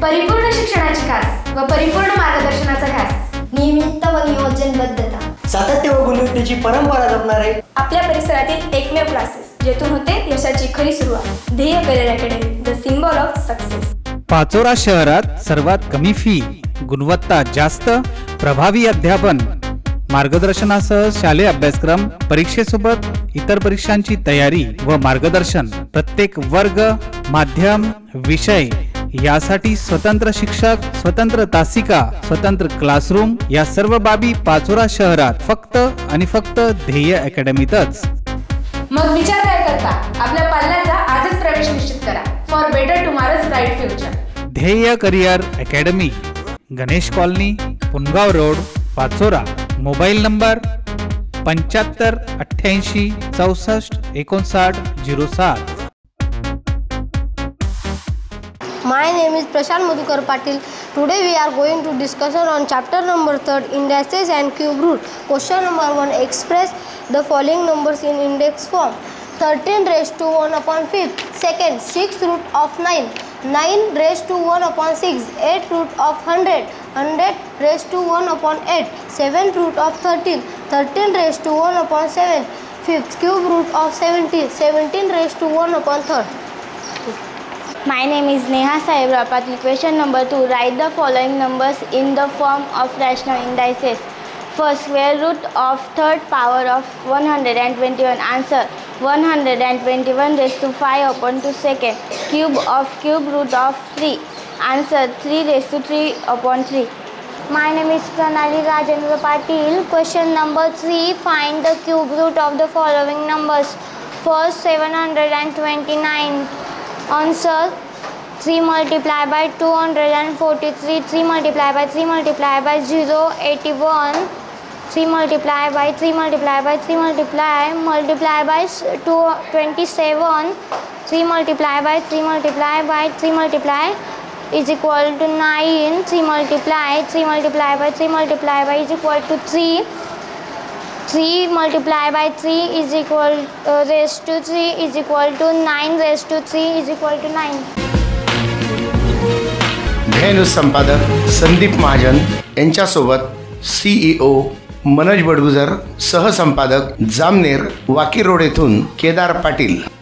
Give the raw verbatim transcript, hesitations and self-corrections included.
परिपूर्ण शिक्षणाची कास व परिपूर्ण मार्गदर्शनाचा ध्यास, नियमित व नियोजनबद्धता, सातत्य व गुणवत्तेची परंपरा जपणारे आपल्या परिसरातील एकमेव क्लासेस जेथून होते यशाची खरी सुरुवात। Dhyey career academy, the symbol of success. Pachora शहरात सर्वात कमी फी, गुणवत्ता जास्त, प्रभावी अध्यापन, मार्गदर्शनासह शालेय अभ्यासक्रम, परीक्षेसोबत इतर परीक्षांची तयारी व मार्गदर्शन, प्रत्येक वर्ग, माध्यम, विषय यासाठी स्वतंत्र शिक्षक, स्वतंत्र तासिका, स्वतंत्र क्लासरूम या सर्व बाबी पाचोरा शहरात फक्त आणि फक्त ध्येय अकॅडमीतच। मग विचार काय करता, आपल्या पाल्याचा आजच प्रवेश निश्चित करा for better tomorrow's bright future. Dhyey career academy, Ganesh colony, Pungaon road, Pachora. Mobile number पंच्याहत्तर अठ्ठ्याऐंशी चौसष्ट एकोणसाठ झिरो सात। My name is Prashant Madhukar Patil. Today we are going to discuss on chapter number third, indices and cube root. Question number one, express the following numbers in index form. thirteen raised to one upon fifth. Second, six root of nine. nine raised to one upon six. eight root of one hundred. one hundred raised to one upon eight. seven root of thirteen. thirteen raised to one upon seven. fifth, cube root of seventeen. seventeen raised to one upon third. My name is Neha Saibra Patil. Question number two. Write the following numbers in the form of rational indices. First, square root of third power of one hundred twenty-one. Answer: one hundred twenty-one raised to five upon two second. Cube of cube root of three. Answer: three raised to three upon three. My name is Pranali Rajendra Patil. Question number three. Find the cube root of the following numbers. First, seven hundred twenty-nine. Answer: three multiplied by two hundred forty-three. three multiplied by three multiplied by zero, eighty-one. three multiplied by three multiplied by three multiplied multiplied by two, twenty-seven. three multiplied by three multiplied by three multiplied is equal to nine. three multiplied three multiplied by three multiplied by is equal to three. three multiplied by three is equal uh, raised to three is equal to nine raised to three is equal to nine. ध्येय संपादक संदीप महाजन यांच्यासोबत CEO Manoj Badgujar, सहसंपादक Jamner Waki road येथून केदार पाटील।